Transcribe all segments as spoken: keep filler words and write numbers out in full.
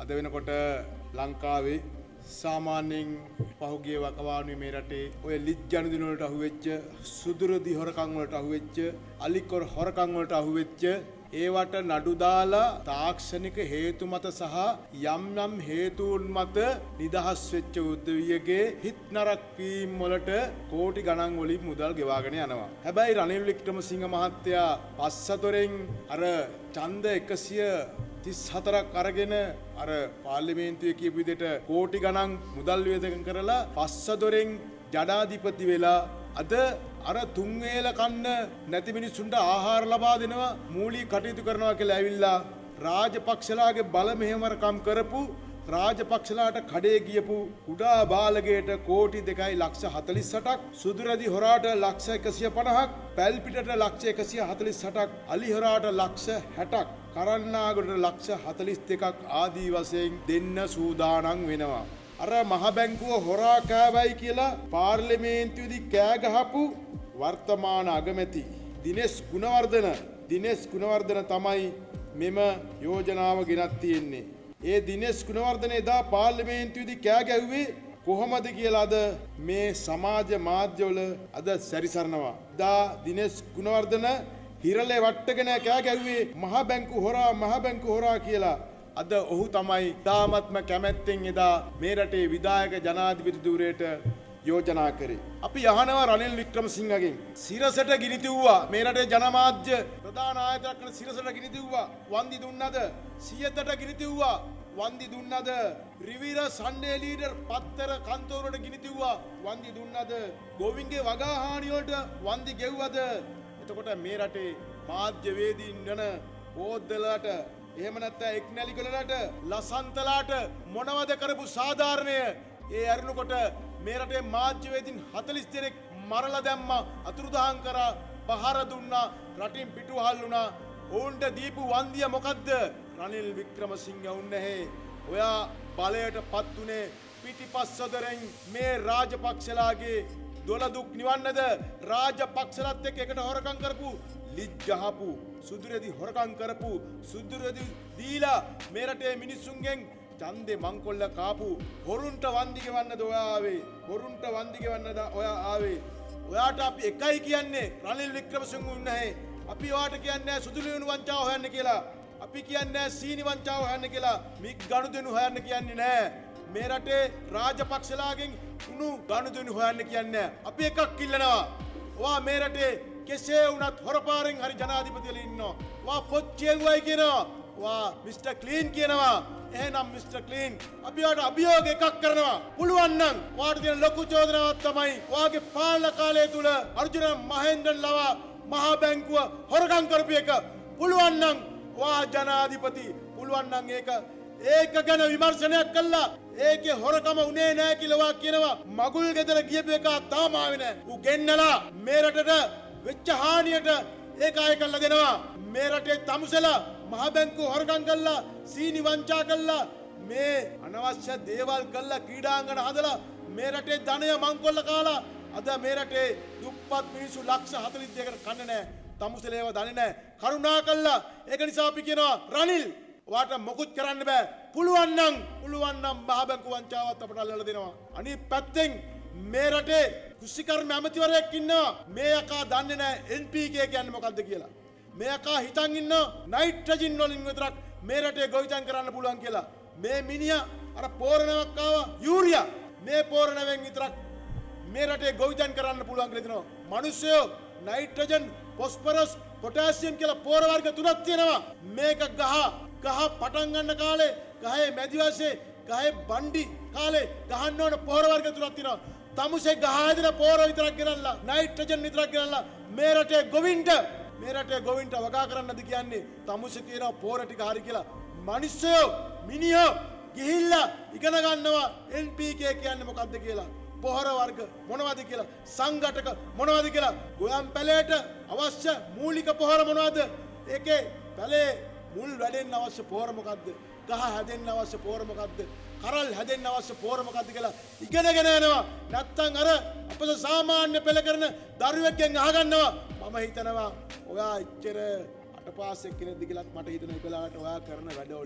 අද වෙනකොට ලංකාවේ සාමාන්‍යයෙන් පහුගිය වකවානුවේ මේ රටේ ඔය ලිජ්ජනු දින වලට අහුවෙච්ච සුදුරදි හොරකම් වලට අහුවෙච්ච අලිකොර හොරකම් වලට අහුවෙච්ච ඒවට නඩු දාලා තාක්ෂණික හේතු මත සහ යම් යම් හේතුන් මත නිදහස් වෙච්ච උද්දවියගේ හිත් නරක් වීම වලට කෝටි ගණන් වලින් මුදල් ගෙවාගෙන යනවා. හැබැයි රනිල් වික්‍රමසිංහ මහත්තයා පස්සතොරෙන් අර ඡන්ද එකසිය තිස් හතරක් අරගෙන අර පාර්ලිමේන්තුවේ කියපු විදිහට කෝටි ගණන් මුදල් වියදම් කරලා පස්සදොරෙන් ජනාධිපති වෙලා අද අර තුන් වේල කන්න නැති මිනිස්සුන්ට ආහාර ලබා දෙනවා මූලික කටයුතු කරනවා කියලා ඇවිල්ලා රාජපක්ෂලාගේ බල මෙහෙවරකම් කරපු රාජපක්ෂලාට කඩේ ගියපු කුඩා බාලගේට කෝටි දෙකයි ලක්ෂ හතළිස් අටක් සුදුරදි හොරාට ලක්ෂ එකසිය පනහක් පැල්පිටට ලක්ෂ එකසිය හතළිස් අටක් අලි හොරාට ලක්ෂ හැටක් කරන්නාගොඩට ලක්ෂ හතළිස් දෙකක් ආදී වශයෙන් දෙන්න සූදානම් වෙනවා. අර මහ බැංකුව හොරා කෑවයි කියලා පාර්ලිමේන්තුවේදී කෑ ගහපු වර්තමාන අගමැති දිනේෂ් ගුණවර්ධන දිනේෂ් ගුණවර්ධන තමයි මෙම යෝජනාව ගෙනත් තියෙන්නේ. ඒ දිනේෂ් ගුණවර්ධන එදා පාර්ලිමේන්තුවේදී කෑ ගැහුවේ කොහොමද කියලා අද මේ සමාජ මාධ්‍යවල අද සැරිසරනවා. එදා දිනේෂ් ගුණවර්ධන හිරලේ වට්ටගෙන කෑ ගැහුවේ මහ බැංකු හොරා මහ බැංකු හොරා කියලා. අද ඔහු තමයි තාමත්ම කැමැත්තෙන් එදා මේ රටේ විධායක ජනාධිපති ධූරයට යෝජනා කරේ. අපි අහනවා රනිල් වික්‍රමසිංහගෙන් සිරසට ගිනි තිව්වා මේ රටේ ජනමාධ්‍ය ප්‍රධාන ආයතනයක් කරන සිරසට ගිනි තිව්වා වන්දි දුන්නද? සියතට ගිනි තිව්වා වන්දි දුන්නද? රිවිර සන්ඩේ ලීඩර් පත්තර කන්තෝරට ගිනි තිව්වා වන්දි දුන්නද? ගෝවින්ගේ වගාහානි වලට වන්දි ගෙව්වද? එතකොට මේ රටේ මාධ්‍ය වේදීන් වෙන බෝද්ධලට එහෙම නැත්නම් එක්නැලිගලට ලසන්තලාට මොනවද කරපු සාධාරණය? ඒ අරුණකොට මේ රටේ මාධ්‍ය වේදීන් හතළිස් දෙනෙක් මරලා දැම්මා, අතුරුදහන් කරා, පහර දුන්නා, රටින් පිටුවහල් වුණා. ඔවුන්ට දීපු වන්දිය මොකද්ද? රනිල් වික්‍රමසිංහ උන්නේ ඔයා බලයට පත් උනේ පිටිපස්සදරෙන් මේ රාජපක්ෂලාගේ දොළ දුක් නිවන්නද? රාජපක්ෂලත් එක්ක එකට හොරකම් කරපු ලිජ්ජහපු සුදුරෙදි හොරකම් කරපු සුදුරෙදි දීලා මේ රටේ මිනිස්සුන්ගෙන් ඡන්දේ මංකොල්ල කාපු හොරුන්ට වන්දි ගෙවන්නද ඔයා ආවේ? හොරුන්ට වන්දි ගෙවන්නද ඔයා ආවේ? ඔයාට අපි එකයි කියන්නේ රනිල් වික්‍රමසිංහ උන්නේ. අපි ඔයාට කියන්නේ සුදුලියුණු වංචාව හොයන්න කියලා. අපි කියන්නේ සීනි වංචාව හොයන්න කියලා. මික් ගනුදෙනු හොයන්න කියන්නේ නැහැ. මේ රටේ රාජපක්ෂලාගෙන් උණු ගනුදෙනු හොයන්න කියන්නේ. අපි එකක් ඉල්ලනවා. ඔයා මේ රටේ කෙසේ වුණත් හොරපාරෙන් හරි ජනාධිපතිලා ඉන්නවා. ඔයා පොත් කියවුවයි කියනවා. ඔයා මිස්ටර් ක්ලීන් කියනවා. එහෙනම් මිස්ටර් ක්ලීන් අපි ඔයාට අභියෝග එකක් කරනවා. පුළුවන් නම් ඔයාට දෙන ලොකු චෝදනාවක් තමයි ඔයාගේ පාලන කාලය තුල අර්ජුන මහේන්ද්‍රන් ලවා මහා බැංකුව හොරකම් කරපු එක. පුළුවන් නම් ඔයා ජනාධිපති පුළුවන් නම් ඒක ඒක ගැන විමර්ශනයක් කළා. ඒකේ හොරකම උනේ නැහැ කියලා ඔයා කියනවා. මගුල් ගෙදර ගියපු එක තාම ආවේ නැහැ. ඌ ගෙන්නලා මේ රටට වෙච්ච හානියට ඒක අය කළා දෙනවා. මේ රටේ තමුසලා මහ බැංකුව හොරකම් කළා, සීනි වංචා කළා, මේ අනවශ්‍ය දේවල් කළා, ක්‍රීඩාංගන හදලා මේ රටේ ධනය මංකොල්ල කාලා අද මේ රටේ දුප්පත් මිනිස්සු ලක්ෂ හතළිස් දෙකකට කන්නේ නැහැ. තමුසලේව දන්නේ නැහැ. කරුණා කළා. ඒක නිසා අපි කියනවා රනිල් ඔයාට මොකුත් කරන්න බෑ. පුළුවන් නම් පුළුවන් නම් මහ බැංකු වංචාවත් අපට අල්ලලා දෙනවා. අනිත් පැත්තෙන් මේ රටේ කුෂිකර්ම ඇමතිවරයෙක් ඉන්නවා. මේ යකා දන්නේ නැහැ එන් පී කේ කියන්නේ මොකද්ද කියලා. මේ යකා හිතන් ඉන්නවා නයිට්‍රජන් වලින් විතරක් මේ රටේ ගොවිතැන් කරන්න පුළුවන් කියලා. මේ මිනිහා අර පෝරණයක් ආවා යූරියා. මේ පෝරණයෙන් විතරක් මේ රටේ ගොවිතැන් කරන්න පුළුවන් කියලා දෙනවා. මිනිස්සු නයිට්‍රජන්, ෆොස්ෆරස්, පොටෑසියම් කියලා පෝර වර්ග තුනක් තියෙනවා. මේක ගහ ගහ පටන් ගන්න කාලේ ගහේ මැදි වශයෙන් ගහේ බණ්ඩි කාලේ ගහන්න ඕන පෝර වර්ග තුනක් තියෙනවා. තමුසේ ගහ හැදෙන පෝර විතරක් ගෙනල්ලා නයිට්‍රජන් විතරක් ගෙනල්ලා මේ රටේ ගොවින්ට මේ රටේ ගොවින්ට වගා කරන්නද කියන්නේ? තමුසේ කියන පෝර ටික හරි කියලා. මිනිස්සු මිනිහෝ ගිහිල්ලා ඉගෙන ගන්නවා එන් පී කේ කියන්නේ මොකද්ද කියලා. පොහොර වර්ග මොනවද කියලා, සංඝටක මොනවද කියලා, ගොයම් පැලේට අවශ්‍ය මූලික පොහොර මොනවද? ඒකේ පැලේ මුල් වැඩෙන්න අවශ්‍ය පොහොර මොකද්ද? ගහ හැදෙන්න අවශ්‍ය පොහොර මොකද්ද? කරල් හැදෙන්න අවශ්‍ය පොහොර මොකද්ද කියලා ඉගෙනගෙන යනවා. නැත්තම් අර අපේ සාමාන්‍ය පෙළ කරන දරුවෙක්ගෙන් අහගන්නවා. මම හිතනවා ඔයා එච්චර අටපාස් එක්කෙනෙක්ද කියලාත් මට හිතෙන වෙලාවට ඔයා කරන වැඩවලින්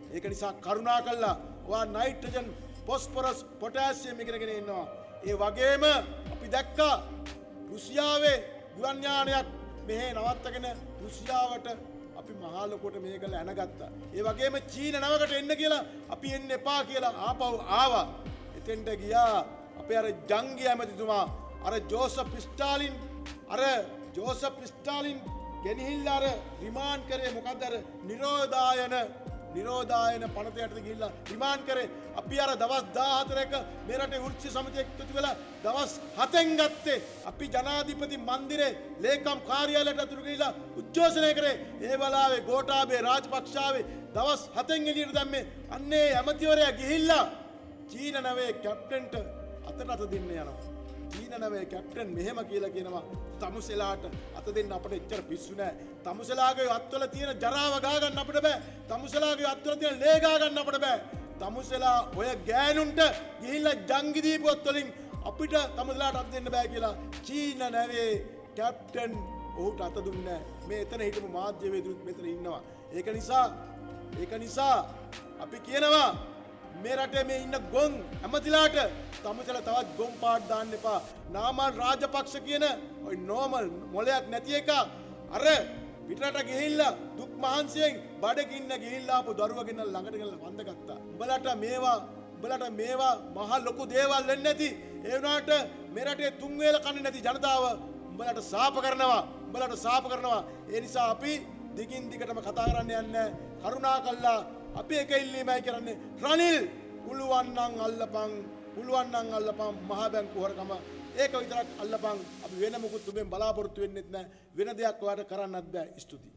ඒක නිසා කරුණා කළා ඔයා නයිට්‍රජන් ෆොස්ෆරස් පොටෑසියම් ඉගෙනගෙන ඉන්නවා. ඒ වගේම අපි දැක්කා රුසියාවේ ගුවන් යානයක් මෙහෙ නවත්තගෙන රුසියාවට අපි මහා ලොකුවට මේකල ඇනගත්තා. ඒ වගේම චීන නවකට එන්න කියලා අපි එන්න එපා කියලා ආපහු ආවා. එතෙන්ට ගියා අපේ අර ජංගී ඇමතිතුමා අර ජෝසප් ස්ටාලින් අර ජෝසප් ස්ටාලින් ගෙනහිල්ලා අර රිමාන්ඩ් කරේ මොකද්ද අර නිරෝධායන නිරෝධායන පනත යටතේ ගිහිල්ලා රිමාන්ඩ් කරේ. අපි අර දවස් දාහතරක මේ රටේ වෘක්ෂ සමිතිය එකතු වෙලා දවස් හතෙන් ගත්තේ අපි ජනාධිපති මන්දිරේ ලේකම් කාර්යාලයට අතුරු ගිහිල්ලා උද්ඝෝෂණය කරේ. ඒ වෙලාවේ ගෝඨාභය රාජපක්ෂාවේ දවස් හතෙන් එළියට දැම්මේ අන්නේ ඇමතිවරයා ගිහිල්ලා චීන නවේ කැප්ටන්ට අතට අත දෙන්න යනවා. චීන නවේ කැප්ටන් මෙහෙම කියලා කියනවා තමුසෙලාට අත දෙන්න අපිට එච්චර පිස්සු නෑ. තමුසෙලාගේ අත්වල තියෙන ජරාව ගා ගන්න අපිට බෑ. තමුසෙලාගේ අත්වල තියෙන ලේ ගා ගන්න අපිට බෑ. තමුසෙලා ඔය ගෑනුන්ට ගිහිල්ලා ජංගි දීපොත් වලින් අපිට තමුසෙලාට අත දෙන්න බෑ කියලා චීන නවේ කැප්ටන් ඔහුට අත දුන්නේ නෑ. මේ එතන හිටපු මාධ්‍යවේදීනුත් මෙතන ඉන්නවා. ඒක නිසා ඒක නිසා අපි කියනවා මේ රටේ මේ ඉන්න ගොන් ඇමතිලාට තමුසෙලා තවත් ගොන් පාට දාන්න එපා. නාමල් රාජපක්ෂ කියන ඔය නෝමල් මොලයක් නැති එක අර පිටරට ගිහිල්ලා දුක් මහන්සියෙන් බඩගින්න ගිහිල්ලා ආපු දරුවගෙන ළඟට ගෙනල්ලා වන්දගත්තා. උඹලට මේවා උඹලට මේවා මහ ලොකු දේවල් වෙන්නේ නැති. ඒ වුණාට මේ රටේ තුන් වේල කන්නේ නැති ජනතාව උඹලට සාප කරනවා. උඹලට සාප කරනවා. ඒ නිසා අපි දිගින් දිගටම කතා කරන්න යන්නේ කරුණාකරලා අපි එක ඉල්ලීමයි කරන්නේ රනිල් පුළුවන් නම් අල්ලපන් පුළුවන් නම් අල්ලපන් මහ බැංකුව හොරකම ඒක විතරක් අල්ලපන් අපි වෙන මොකුත් උඹෙන් බලාපොරොත්තු වෙන්නෙත් නැහැ වෙන දෙයක් ඔයාලට කරන්නත් බෑ ස්තුතියි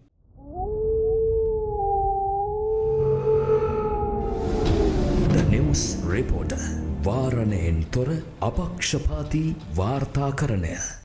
The News Reporter වාරණයෙන් තොර අපක්ෂපාතී වාර්තාකරණය